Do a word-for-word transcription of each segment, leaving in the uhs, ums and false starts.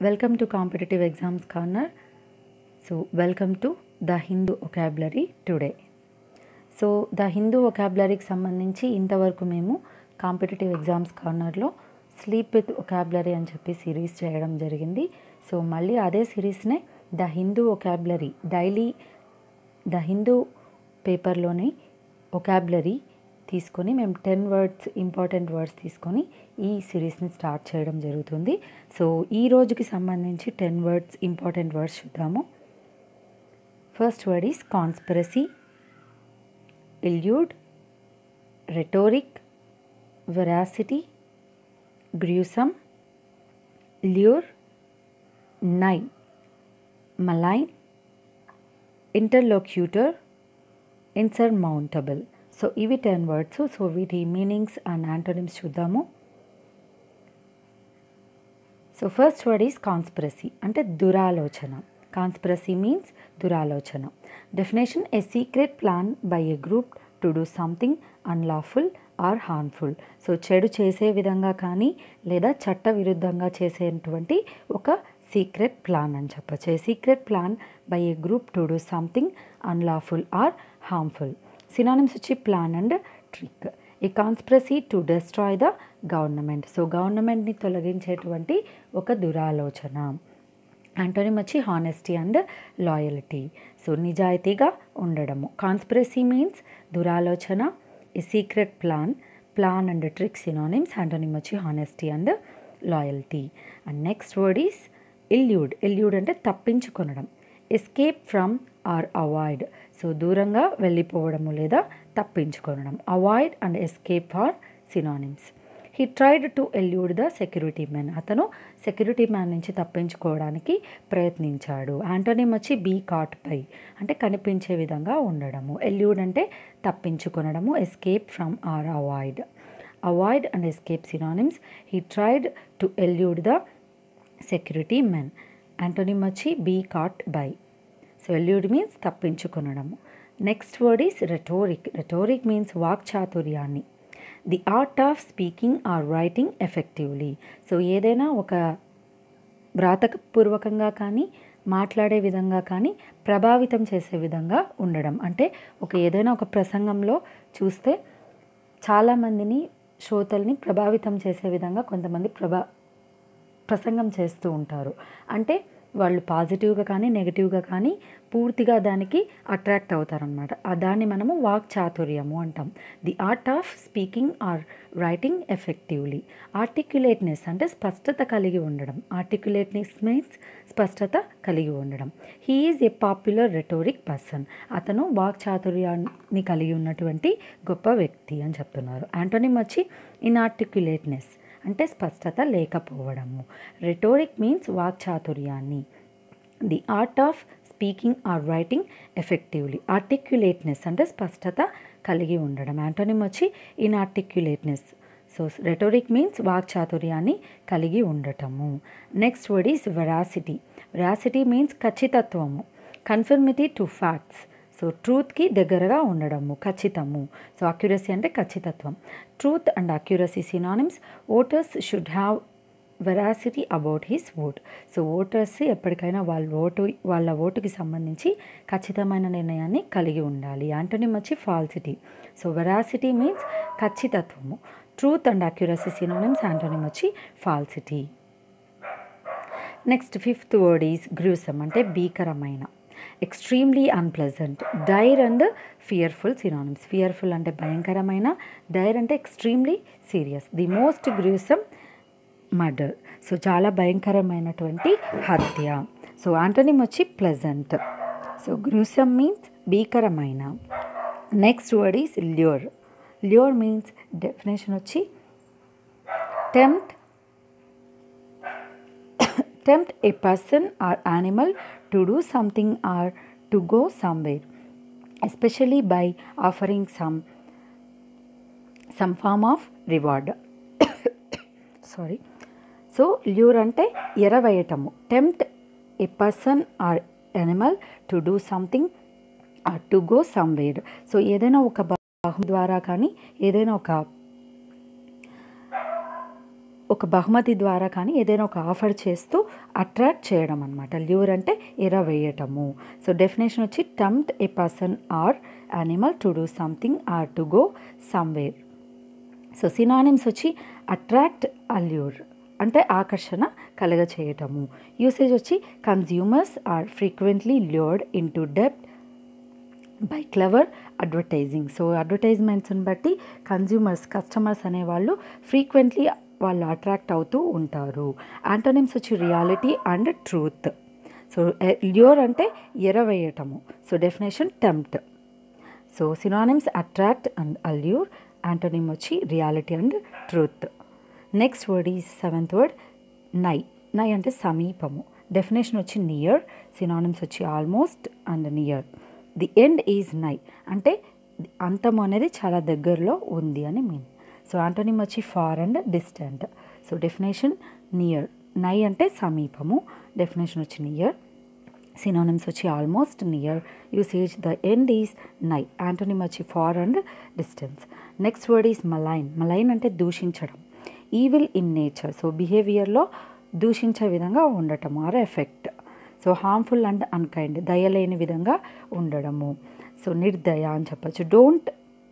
Welcome to Competitive Exams Corner. So, welcome to the Hindu vocabulary today. So the Hindu వొకాబులరీకి సంబంధించి ఇంతవరకు మేము competitive exams కార్నర్లో sleep with vocabulary అని చెప్పి సిరీస్ చేయడం జరిగింది. సో మళ్ళీ అదే సిరీస్నే the Hindu vocabulary daily the Hindu పేపర్లోని వొకాబులరీ తీసుకొని మేము టెన్ వర్డ్స్ ఇంపార్టెంట్ వర్డ్స్ తీసుకొని ఈ సిరీస్ని స్టార్ట్ చేయడం జరుగుతుంది. సో ఈ రోజుకి సంబంధించి టెన్ వర్డ్స్ ఇంపార్టెంట్ వర్డ్స్ చూద్దాము. First word is conspiracy, elude, rhetoric, veracity, gruesome, lure, nigh, malign, interlocutor, insurmountable. So ఇవి టెన్ వర్డ్స్. సో వీటి మీనింగ్స్ అండ్ యాంటోనిమ్స్ చూద్దాము. So first word is conspiracy అంటే దురాలోచన. కాన్స్పిరసీ మీన్స్ దురాలోచన. Definition: a secret plan by a group to do something unlawful or harmful. So చెడు చేసే విధంగా కానీ లేదా చట్ట విరుద్ధంగా చేసేటువంటి ఒక సీక్రెట్ ప్లాన్ అని చెప్పచ్చు. A secret plan by a group to do something unlawful or harmful. Synonyms వచ్చి plan and trick. A conspiracy to destroy the government. So గవర్నమెంట్ని తొలగించేటువంటి ఒక దురాలోచన. యాంటోనిమ్ వచ్చి హానెస్టీ అండ్ లాయల్టీ. సో నిజాయితీగా ఉండడము. కాన్స్పిరసీ మీన్స్ దురాలోచన. A secret plan, plan and trick synonyms. Antonym వచ్చి honesty and loyalty. And next word is elude. Elude అంటే తప్పించుకొనడం. Escape from or avoid. So దూరంగా వెళ్ళిపోవడము లేదా తప్పించుకొనడం. Avoid and escape or synonyms. He tried to elude the security man. అతను security man నుంచి తప్పించుకోవడానికి ప్రయత్నించాడు. యాంటోనిమ్ వచ్చి బీ కాట్ బై అంటే కనిపించే విధంగా ఉండడము. ఎల్యూడ్ అంటే తప్పించుకొనడము. Escape from or avoid. Avoid and escape synonyms. He tried to elude the security man. Antonym వచ్చి be caught by. So elude means తప్పించుకొనడము. Next word is rhetoric. Rhetoric means వాక్చాతుర్యాన్ని. The art of speaking or writing effectively. So ఏదైనా ఒక వ్రాతపూర్వకంగా కానీ మాట్లాడే విధంగా కానీ ప్రభావితం చేసే విధంగా ఉండడం. అంటే ఒక ఏదైనా ఒక ప్రసంగంలో చూస్తే చాలామందిని శ్రోతల్ని ప్రభావితం చేసే విధంగా కొంతమంది ప్రభా ప్రసంగం చేస్తూ ఉంటారు. అంటే వాళ్ళు పాజిటివ్గా కానీ నెగిటివ్గా కానీ పూర్తిగా దానికి అట్రాక్ట్ అవుతారనమాట. దాన్ని మనము వాక్ చాతుర్యము అంటాం. The art of speaking or writing effectively. Articulateness అంటే స్పష్టత కలిగి ఉండడం. ఆర్టిక్యులేట్నెస్ మీన్స్ స్పష్టత కలిగి ఉండడం. He is a popular rhetoric person. అతను వాక్ చాతుర్యాన్ని కలిగి ఉన్నటువంటి గొప్ప వ్యక్తి అని చెప్తున్నారు. యాంటోనిమ్ వచ్చి ఇన్ఆర్టిక్యులేట్నెస్ అంటే స్పష్టత లేకపోవడము. రెటోరిక్ మీన్స్ వాక్చాతుర్యాన్ని. The art of speaking or writing effectively. Articulateness అంటే స్పష్టత కలిగి ఉండడం. యాంటోనిమ్ వచ్చి ఇన్ఆర్టిక్యులేట్నెస్. సో రెటోరిక్ మీన్స్ వాక్చాతుర్యాన్ని కలిగి ఉండటము. Next word is veracity. Veracity means ఖచ్చితత్వము. Conformity to facts. సో ట్రూత్కి దగ్గరగా ఉండడము, ఖచ్చితము. సో అక్యురసీ అంటే ఖచ్చితత్వం. Truth and accuracy synonyms. Voters should have veracity about his vote. So voters ఎప్పటికైనా వాళ్ళ ఓటు వాళ్ళ ఓటుకి సంబంధించి ఖచ్చితమైన నిర్ణయాన్ని కలిగి ఉండాలి. యాంటోనిమ్ వచ్చి ఫాల్సిటీ. సో వెరాసిటీ మీన్స్ ఖచ్చితత్వము. Truth and accuracy synonyms. Antonym వచ్చి falsity. Next fifth word is gruesome అంటే భీకరమైన. Extremely unpleasant. Dire and fearful synonyms. Fearful అంటే భయంకరమైన, డైర్ అంటే extremely serious. The most gruesome murder. So చాలా భయంకరమైనటువంటి హత్య. సో యాంటోనిమ్ వచ్చి ప్లెజెంట్. సో గ్రూసమ్ మీన్స్ భీకరమైన. Next word is lure. Lure means definition వచ్చి tempt tempt a person or animal to do something or to go somewhere, especially by offering some some form of reward. Sorry. So lure ante ఎరవేయటము. tempt a person or animal to do something or to go somewhere. So ఏదైనా ఒక బాహు ద్వారా కానీ ఏదైనా ఒక ఒక బహుమతి ద్వారా కానీ ఏదైనా ఒక ఆఫర్ చేస్తూ అట్రాక్ట్ చేయడం అనమాట. ల్యూర్ అంటే ఎరవేయటము. సో డెఫినేషన్ వచ్చి tempt a person or animal to do something or to go somewhere. So synonyms వచ్చి అట్రాక్ట్, అల్యూర్ అంటే ఆకర్షణ కలగ చేయటము. యూసేజ్ వచ్చి consumers are frequently lured into డెప్త్ బై క్లవర్ అడ్వర్టైజింగ్. సో అడ్వర్టైజ్మెంట్స్ని బట్టి కన్జ్యూమర్స్, కస్టమర్స్ అనేవాళ్ళు ఫ్రీక్వెంట్లీ వాళ్ళు అట్రాక్ట్ అవుతూ ఉంటారు. యాంటోనిమ్స్ వచ్చి reality and truth. So lure అంటే ఎరవేయటము. So definition tempt. So synonyms attract and allure. Antonym వచ్చి reality and truth. Next word is seventh word nigh. Nigh అంటే సమీపము. డెఫినేషన్ వచ్చి నియర్. సినానిమ్స్ వచ్చి almost and near. The end is nigh అంటే అంతం అనేది చాలా దగ్గరలో ఉంది అని మీన్. సో యాంటోనిమ్ వచ్చి far and distant. So definition near. Nigh అంటే సమీపము. డెఫినేషన్ వచ్చి నియర్. సినానిమ్స్ వచ్చి almost, near. Usage the end is nigh. Antonym వచ్చి far and distance. Next word is malign. Malign అంటే దూషించడం. Evil in nature. సో బిహేవియర్లో దూషించే విధంగా ఉండటము or effect. So harmful and unkind దయలేని విధంగా ఉండడము. సో నిర్దయ అని చెప్పచ్చు. Don't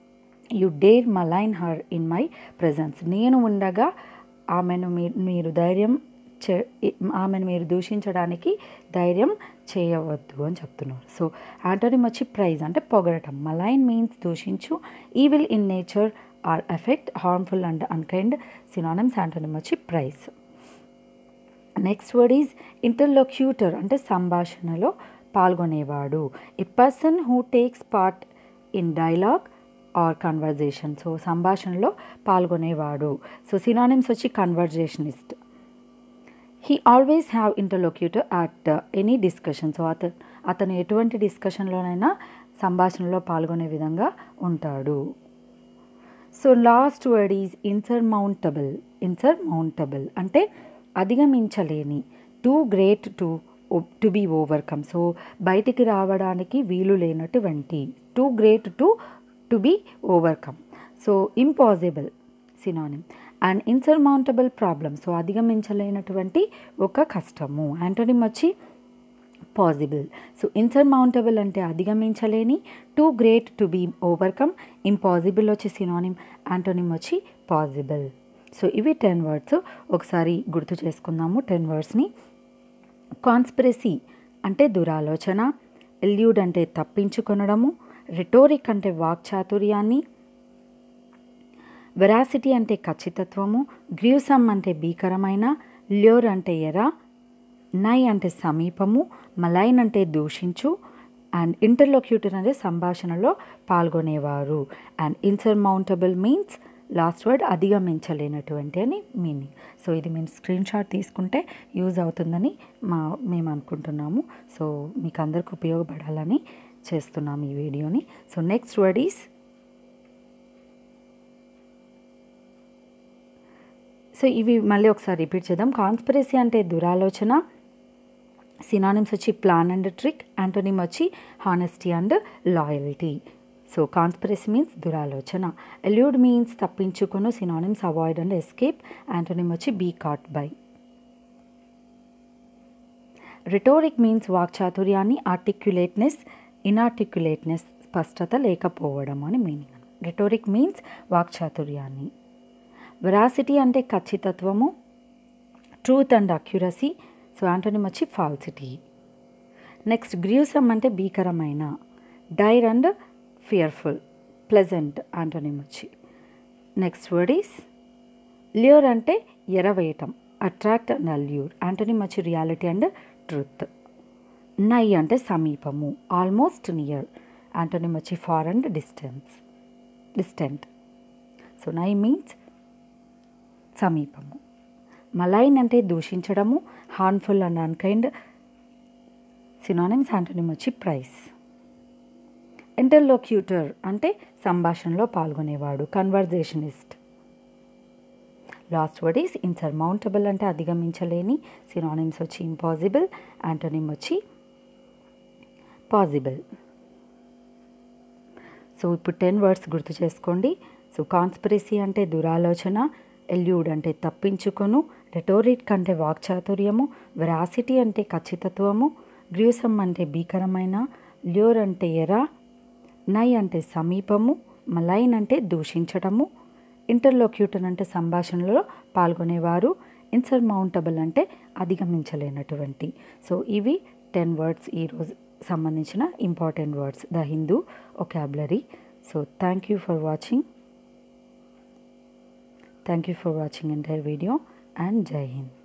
you dare malign her in my presence. నేను ఉండగా ఆమెను మీరు మీరు ధైర్యం చే ఆమెను మీరు దూషించడానికి ధైర్యం చేయవద్దు అని చెప్తున్నారు. సో యాంటోనిమ్ వచ్చి ప్రైజ్ అంటే పొగడటం. మలైన్ మీన్స్ దూషించు. Evil in nature or effect, harmful and unkind. Synonyms antonym వచ్చి praise. Next word is interlocutor అంటే సంభాషణలో పాల్గొనేవాడు. A person who takes part in dialogue or conversation. So సంభాషణలో పాల్గొనేవాడు. సో సినానిమ్స్ వచ్చి conversationist. He always have interlocutor at any discussion. So అతను అతను ఎటువంటి డిస్కషన్లోనైనా సంభాషణలో పాల్గొనే విధంగా ఉంటాడు. So last word is insurmountable. Insurmountable అంటే అధిగమించలేని. Too great to to be overcome. So బయటికి రావడానికి వీలు లేనటువంటి. Too great to to be overcome. So impossible synonym. And insurmountable problem. So అధిగమించలేనటువంటి ఒక కష్టము. యాంటోనిమ్ వచ్చి పాసిబుల్. సో ఇన్సర్మౌంటబుల్ అంటే అధిగమించలేని. Too great to be overcome. Impossible వచ్చి సినానిమ్. యాంటోనిమ్ వచ్చి పాసిబుల్. సో ఇవి టెన్ వర్డ్స్. ఒకసారి గుర్తు చేసుకుందాము టెన్ వర్డ్స్ని. కాన్స్పిరసీ అంటే దురాలోచన. ఎల్యూడ్ అంటే తప్పించుకొనడము. రిటోరిక్ అంటే వాక్చాతుర్యాన్ని. వెరాసిటీ అంటే ఖచ్చితత్వము. గ్రూసమ్ అంటే భీకరమైన. ల్యూర్ అంటే ఎర. నై అంటే సమీపము. మలైన్ అంటే దూషించు. అండ్ ఇంటర్లోక్యూటర్ అంటే సంభాషణలో పాల్గొనేవారు. And insurmountable means last word అధిగమించలేనటువంటి అని మీనింగ్. సో ఇది మేము స్క్రీన్ షాట్ తీసుకుంటే యూజ్ అవుతుందని మా మేము అనుకుంటున్నాము. సో మీకు అందరికి ఉపయోగపడాలని చేస్తున్నాము ఈ వీడియోని. So next word is, so ఇవి మళ్ళీ ఒకసారి రిపీట్ చేద్దాం. కాన్స్పిరసీ అంటే దురాలోచన. సినానిమ్స్ వచ్చి ప్లాన్ అండ్ ట్రిక్. యాంటోనిమ్ వచ్చి honesty and loyalty. So conspiracy means దురాలోచన. ఎల్యూడ్ మీన్స్ తప్పించుకును. Synonyms avoid and escape. Antonym వచ్చి be caught by. Rhetoric means వాక్చాతుర్యాన్ని. ఆర్టిక్యులేట్నెస్, ఇన్ఆర్టిక్యులేట్నెస్ స్పష్టత లేకపోవడం అని మీనింగ్. రిటోరిక్ మీన్స్ వాక్చాతుర్యాన్ని. వెరాసిటీ అంటే ఖచ్చితత్వము. Truth and accuracy. So antonym వచ్చి ఫాల్సిటీ. నెక్స్ట్ గ్రూసమ్ అంటే భీకరమైన. డైర్ అండ్ ఫియర్ఫుల్. ప్లెజెంట్ యాంటోనిమ్ వచ్చి. నెక్స్ట్ వర్డ్ ఈస్ ల్యూర్ అంటే ఎరవేయటం. Attract and allure. యాంటోనిమ్ వచ్చి రియాలిటీ అండ్ ట్రూత్. నై అంటే సమీపము. Almost near. యాంటోనిమ్ వచ్చి far and distance distant. So nigh means సమీపము. మలైన్ అంటే దూషించడము. Harmful and unkind. Synonyms antonym వచ్చి ప్రైస్. ఇంటర్లోక్యూటర్ అంటే సంభాషణలో పాల్గొనేవాడు. Conversationist. Last word is insurmountable అంటే అధిగమించలేని. సినానిమ్స్ వచ్చి ఇంపాసిబుల్. యాంటోనిమ్ వచ్చి పాసిబుల్. సో ఇప్పుడు టెన్ వర్డ్స్ గుర్తు చేసుకోండి. సో కాన్స్పిరసీ అంటే దురాలోచన. ఎల్యూడ్ అంటే తప్పించుకొను, రెటోరిక్ అంటే వాక్చాతుర్యము, వెరాసిటీ అంటే ఖచ్చితత్వము, గ్రూసమ్ అంటే భీకరమైన, ల్యూర్ అంటే ఎర, నై అంటే సమీపము, మలైన్ అంటే దూషించటము, ఇంటర్లోక్యూటర్ అంటే సంభాషణలో పాల్గొనేవారు, ఇన్సర్మౌంటబుల్ అంటే అధిగమించలేనటువంటి. సో ఇవి టెన్ వర్డ్స్ ఈరోజు సంబంధించిన important words the Hindu vocabulary. So thank you for watching thank you for watching entire video and Jai Hind.